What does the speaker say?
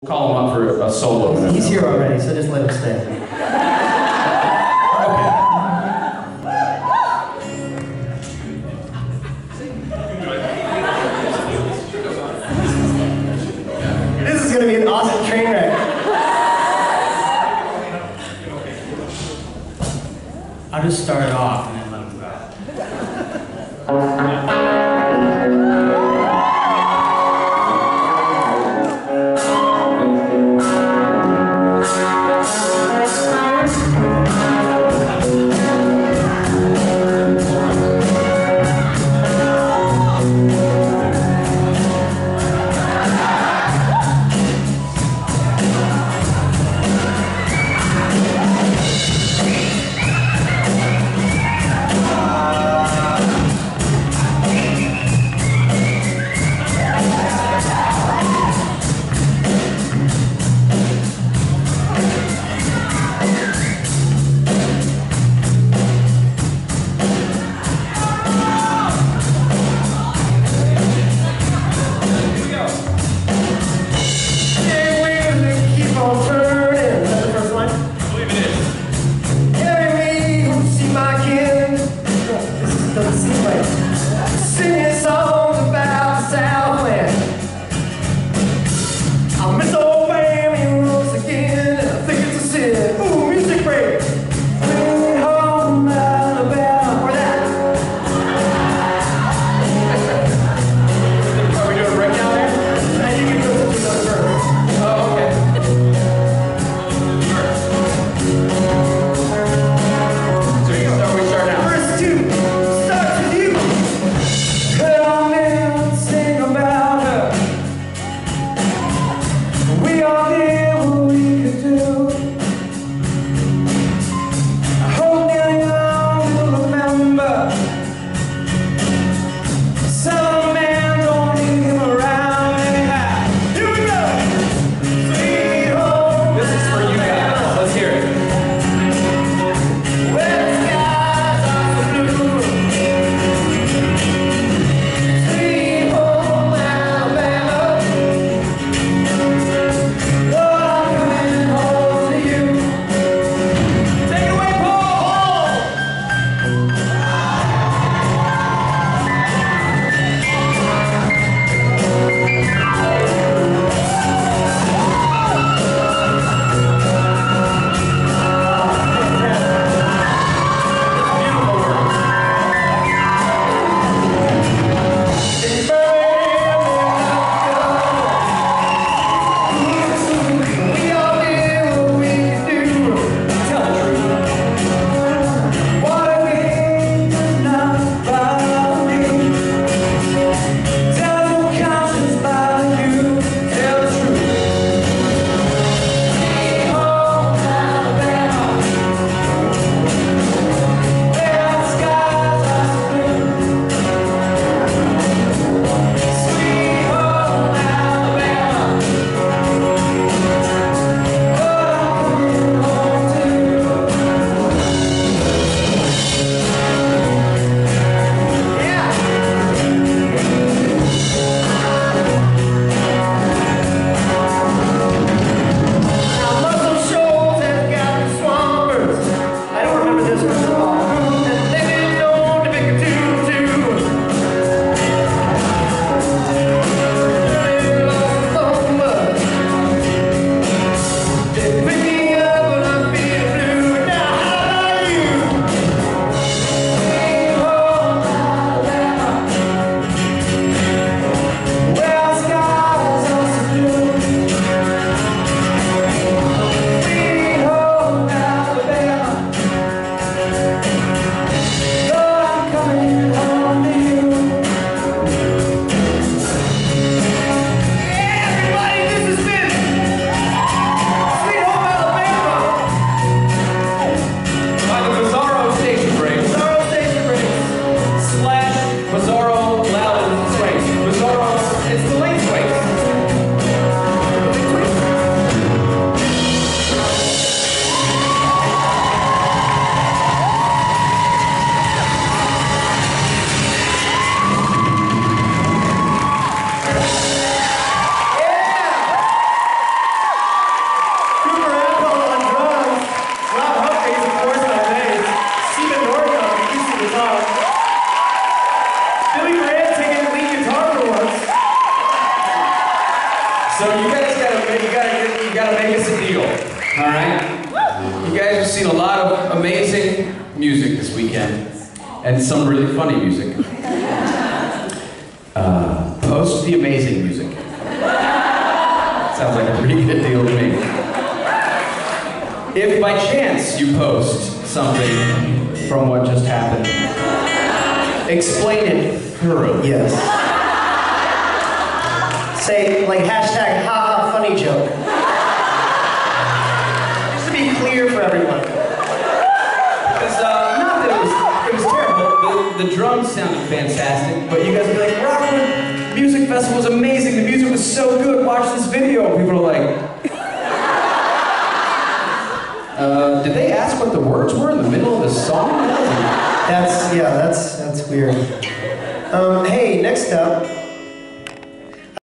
Call him up for a solo. He's here already, so just let him stay. This is going to be an awesome train wreck. I'll just start it off and then let him go. you gotta make us a deal. All right? You guys have seen a lot of amazing music this weekend, and some really funny music. Post the amazing music. Sounds like a pretty good deal to me. If by chance you post something from what just happened, explain it thoroughly. Yes. Say, like, hashtag haha funny joke. Just to be clear for everyone. Because, not that it was terrible, the drums sounded fantastic, but you guys were like, Rockwood Music Festival was amazing, the music was so good, watch this video. People are like, did they ask what the words were in the middle of the song? That's weird. Hey, next up,